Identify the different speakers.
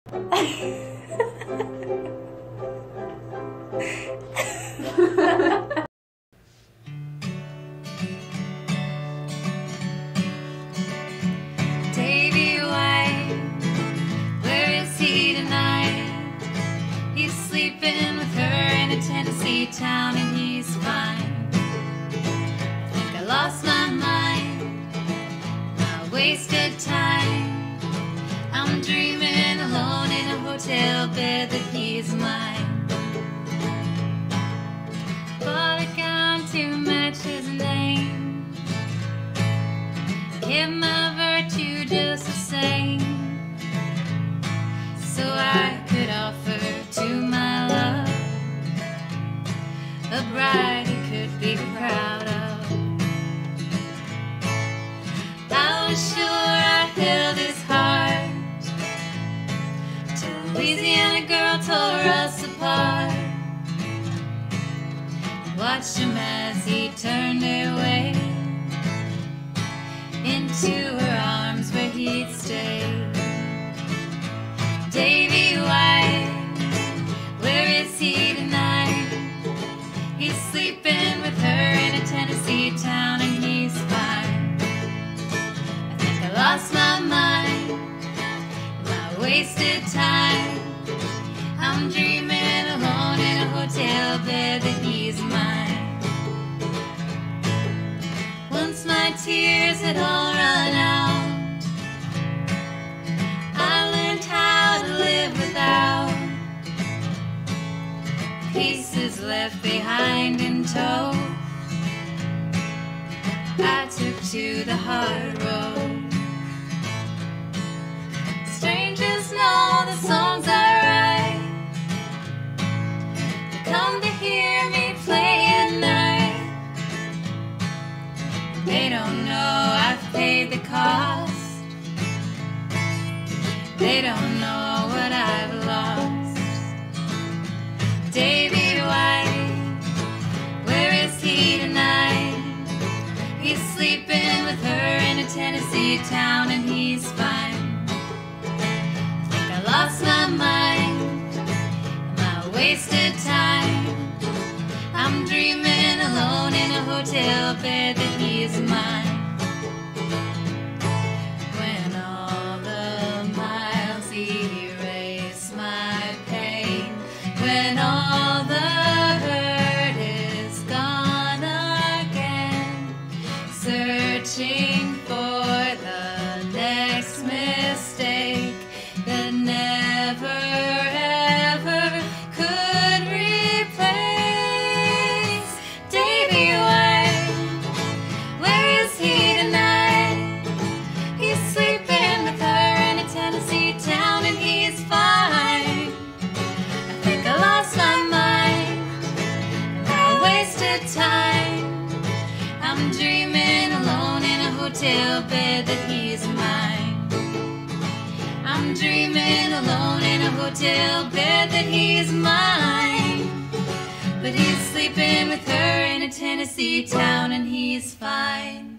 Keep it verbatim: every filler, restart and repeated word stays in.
Speaker 1: Davy White, where is he tonight? He's sleeping with her in a Tennessee town and he's fine. I think I lost my mind, my wasted time. I'm dreaming alone in a hotel bed that he's mine. Bought a gown to match his name, kept my virtue just the same, so I could offer to my love a bride he could be proud of. I was sure I held his heart till Louisiana girl tore us apart. Watched him as he turned away into her arms where he'd stay. Davy White, where is he tonight? He's sleeping with her in a Tennessee town and he's fine. I think I lost my mind, my wasted time. I'm dreaming alone in a hotel bed that he's mine. Once my tears had all run out, I learned how to live without pieces left behind in tow. I took to the hard road. Strangers know the songs I write, they come to hear me play at night. They don't know I've paid the cost, they don't know what I've lost. Davy White, where is he tonight? He's sleeping with her in a Tennessee town and he's fine. I think I lost my mind, my wasted time. I'm dreaming alone in a hotel bed that he's mine. When all the miles erase my pain, when all the hurt is gone again, searching for the next mistake that never ever could replace. Davy White, where is he tonight? He's sleeping with her in a Tennessee town and he's fine. I think I lost my mind, I wasted time. I'm dreaming alone in a hotel bed that he's mine. I'm dreaming alone in a hotel bed that he's mine. But he's sleeping with her in a Tennessee town and he's fine.